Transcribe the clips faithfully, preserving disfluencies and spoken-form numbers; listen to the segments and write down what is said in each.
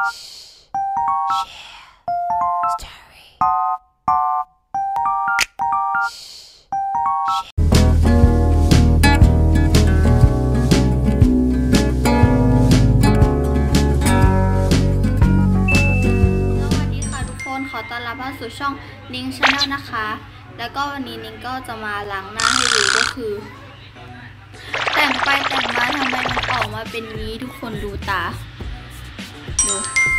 ขอต้อนรับเข้าสู่ช่องนิ้งชาแนลนะคะแล้วก็วันนี้นิ้งก็จะมาล้างหน้าให้ดูก็คือแต่งไปแต่งมาทำไมมันออกมาเป็นนี้ทุกคนดูตาดู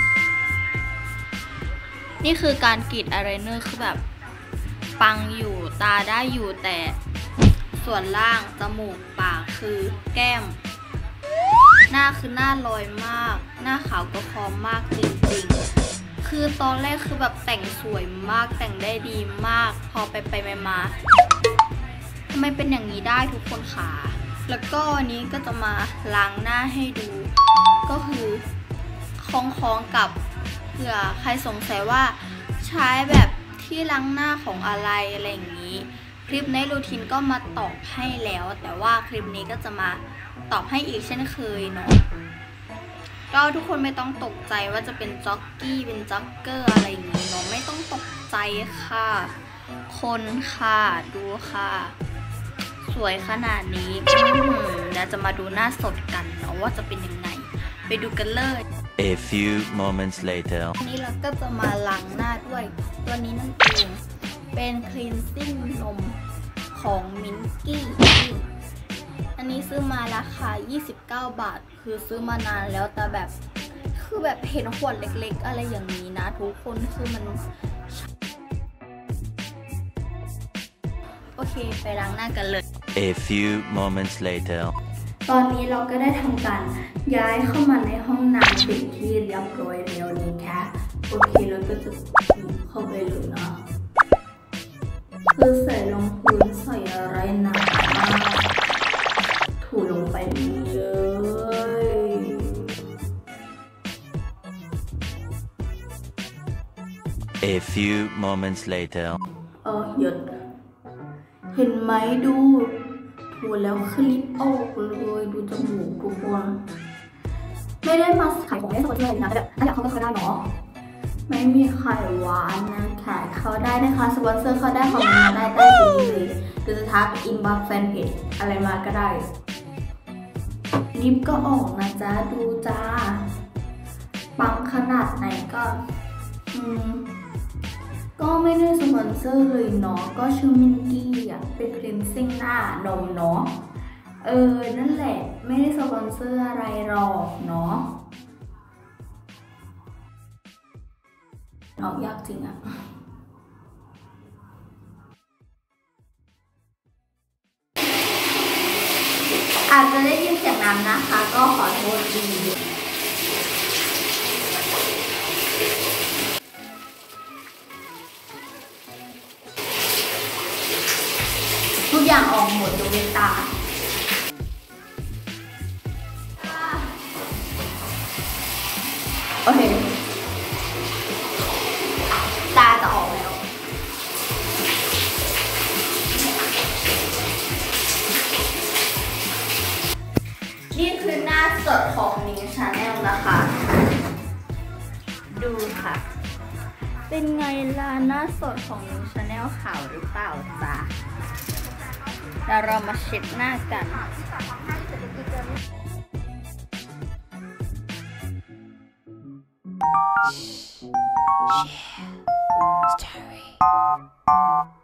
นี่คือการกรีดอายไลเนอร์คือแบบปังอยู่ตาได้อยู่แต่ส่วนล่างจมูกปากคือแก้มหน้าคือหน้าลอยมากหน้าขาวก็พร้อมมากจริงๆคือตอนแรกคือแบบแต่งสวยมากแต่งได้ดีมากพอไปไปมาทำไมเป็นอย่างนี้ได้ทุกคนค่ะแล้วก็วันนี้ก็จะมาล้างหน้าให้ดูก็คือคล้องๆกับเผื่อใครสงสัยว่าใช้แบบที่ล้างหน้าของอะไรอะไรอย่างนี้คลิปในรูทีนก็มาตอบให้แล้วแต่ว่าคลิปนี้ก็จะมาตอบให้อีกเช่นเคยเนาะก็ทุกคนไม่ต้องตกใจว่าจะเป็นจ็อกกี้เป็นจ็อกเกอร์อะไรอย่างนี้เนาะไม่ต้องตกใจค่ะคนค่ะดูค่ะสวยขนาดนี้เดี๋ยวจะมาดูหน้าสดกันเนาะว่าจะเป็นยังไงไปดูกันเลย A few moments later อันนี้เราก็จะมาล้างหน้าด้วยตัวนี้นั่นเองเป็น cleansing นมของมินกี้อันนี้ซื้อมาราคายี่สิบเก้าบาทคือซื้อมานานแล้วแต่แบบคือแบบเห็นขวดเล็กๆอะไรอย่างนี้นะทุกคนคือมันโอเคไปล้างหน้ากันเลย A few moments later ตอนนี้เราก็ได้ทำการย้ายเข้ามาในห้องน้ำเป็นที่เรียบร้อยแล้วนะคะโอเคเราก็จะเข้าไปเลยนะคือใส่รองพื้นใส่อะไรหนาถูลงไปเลย A few moments later เออหยุดเห็นไหมดูถูแล้วคลิปออกเลยดูจมูกทุกคนไม่ได้มาขายของได้สดเลยนะแต่แบบถ้าอยากเข้าก็เข้าได้เนาะไม่มีไข่หวานนะคะเขาได้นะคะสปอนเซอร์เขาได้คอมเมนต์มาได้ใต้คลิปนี้เลยหรือจะทักอินบ็อกซ์แฟนเพจอะไรมาก็ได้ลิปก็ออกนะจ๊ะดูจ้าปังขนาดไหนก็อืมก็ไม่ได้สปอนเซอร์เลยเนาะก็ชื่อมินกี้อ่ะเป็นครีมซิ่งหน้านมเนาะเออนั่นแหละไม่ได้สปอนเซอร์อะไรหรอกเนาะออกยากจริงอ่ะอาจจะได้ยินเสียงน้ำนะคะก็ขอโทษดีทุกอย่างออกหมดยกเว้นตาโอเคตาจะออกแล้วนี่คือหน้าสดของนิ้งชาแนลนะคะดูค่ะเป็นไงล่ะหน้าสดของนิ้งชาแนลขาวหรือเปล่าจ๊ะเดี๋ยวเรามาเช็ดหน้ากัน Story